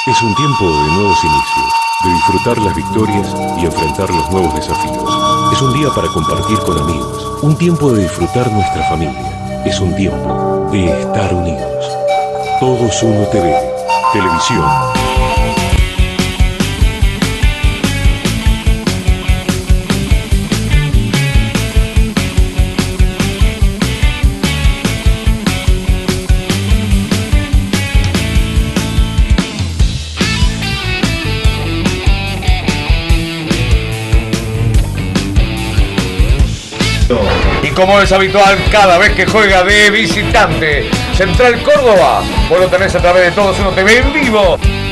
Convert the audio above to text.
Es un tiempo de nuevos inicios, de disfrutar las victorias y enfrentar los nuevos desafíos. Es un día para compartir con amigos, un tiempo de disfrutar nuestra familia. Es un tiempo de estar unidos. Todos Uno TV, televisión. Y como es habitual, cada vez que juega de visitante Central Córdoba, vos lo tenés a través de Todos Uno TV en vivo.